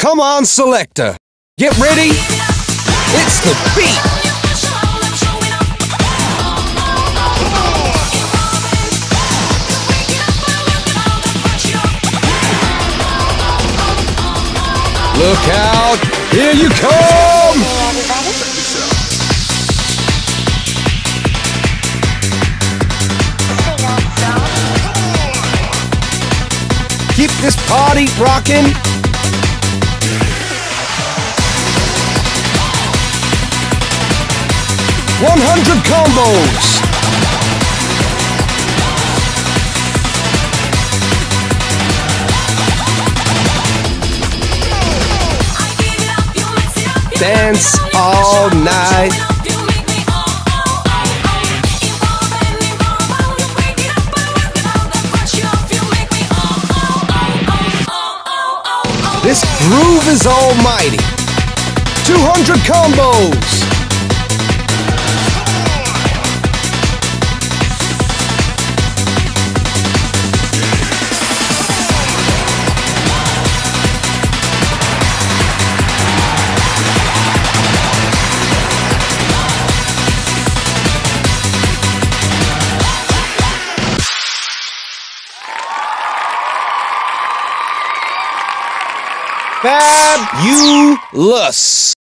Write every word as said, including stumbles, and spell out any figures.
Come on, selector. Get ready. It's the beat. Look out. Here you come. Keep this party rocking. one hundred combos. Dance all night. This groove is almighty. two hundred combos. Fabulous.